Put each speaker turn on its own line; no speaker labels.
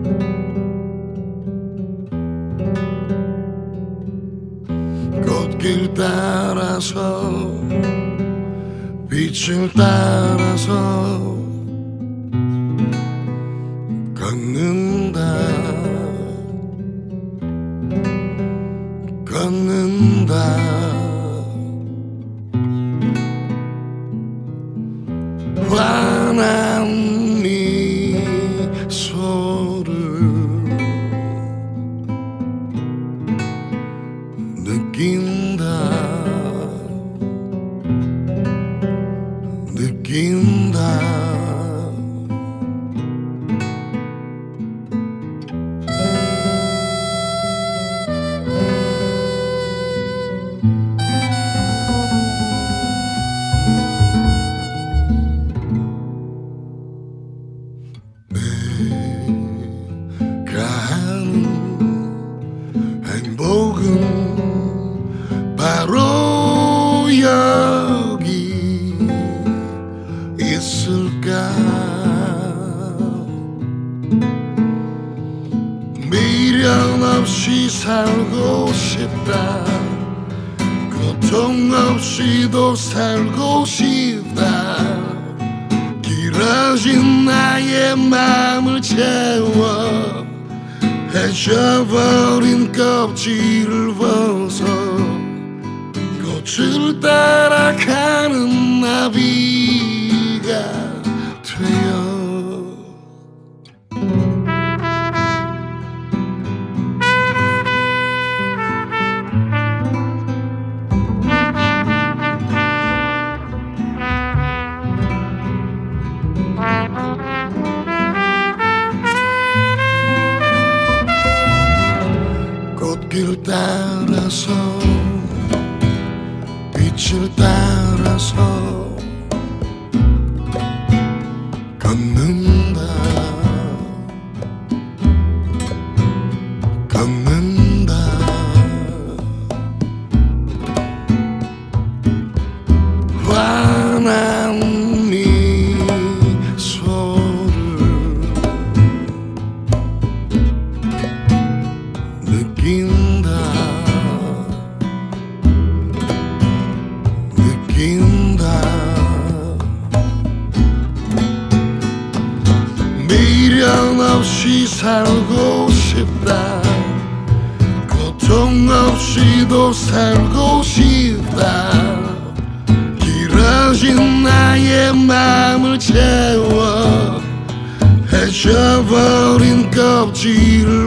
꽃길 따라서 빛을 따라서 걷는다 걷는다 환한 미소를 느낀다 내가 하는 행복은 바로 여기 있을까. 미련 없이 살고 싶다. 고통 없이도 살고 싶다. 길어진 나의 마음을 채워 해져버린 껍질을 벗어 꽃을 따라가는 나비가 되어 꽃길 따라서 빛을 따라서 걷는다 걷는다 환한 미소를 느낀다 미련 없이 살고 싶다. 고통 없이도 살고 싶다. 길어진 나의 마음을 채워 해져버린 껍질을